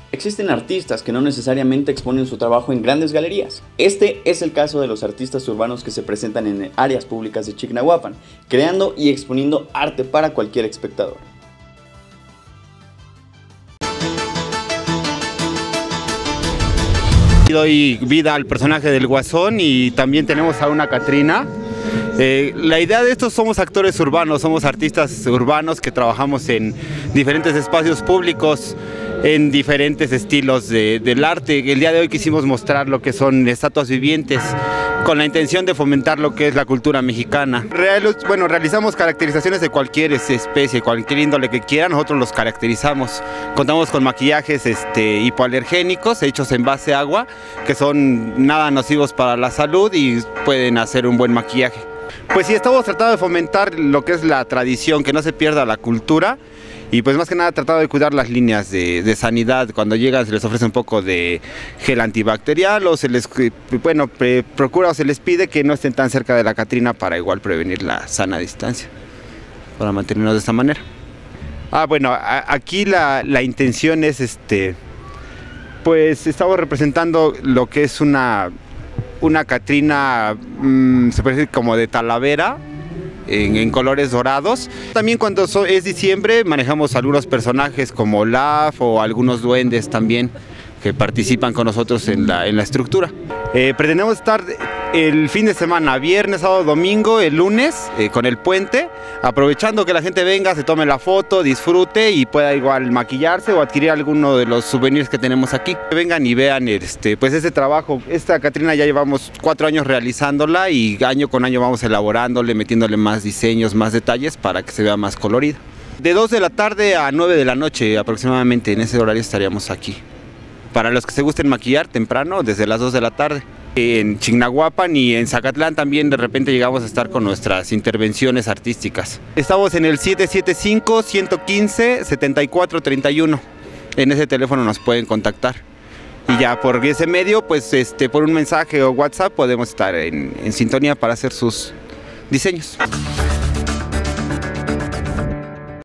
Existen artistas que no necesariamente exponen su trabajo en grandes galerías. Este es el caso de los artistas urbanos que se presentan en áreas públicas de Chignahuapan, creando y exponiendo arte para cualquier espectador. Doy vida al personaje del Guasón y también tenemos a una Catrina. La idea de esto, somos actores urbanos, somos artistas urbanos que trabajamos en diferentes espacios públicos, en diferentes estilos del arte. El día de hoy quisimos mostrar lo que son estatuas vivientes, con la intención de fomentar lo que es la cultura mexicana. Realizamos caracterizaciones de cualquier especie, cualquier índole que quieran, nosotros los caracterizamos. Contamos con maquillajes hipoalergénicos hechos en base a agua, que son nada nocivos para la salud y pueden hacer un buen maquillaje. Pues sí, estamos tratando de fomentar lo que es la tradición, que no se pierda la cultura. Y pues más que nada tratado de cuidar las líneas de sanidad. Cuando llegan se les ofrece un poco de gel antibacterial o se les procura o se les pide que no estén tan cerca de la Catrina para igual prevenir la sana distancia, para mantenernos de esta manera. Aquí la intención es pues estamos representando lo que es una Catrina, se puede decir como de Talavera, en colores dorados. También cuando es diciembre manejamos algunos personajes como Olaf o algunos duendes también que participan con nosotros en la estructura. Pretendemos estar el fin de semana, viernes, sábado, domingo, el lunes, con el puente, aprovechando que la gente venga, se tome la foto, disfrute y pueda igual maquillarse o adquirir alguno de los souvenirs que tenemos aquí. Que vengan y vean pues este trabajo. Esta Catrina ya llevamos 4 años realizándola y año con año vamos elaborándole, metiéndole más diseños, más detalles para que se vea más colorida. De 2 de la tarde a 9 de la noche aproximadamente, en ese horario estaríamos aquí. Para los que se gusten maquillar temprano, desde las 2 de la tarde. En Chignahuapan y en Zacatlán también de repente llegamos a estar con nuestras intervenciones artísticas. Estamos en el 775-115-7431. En ese teléfono nos pueden contactar. Y ya por ese medio, pues por un mensaje o WhatsApp podemos estar en sintonía para hacer sus diseños.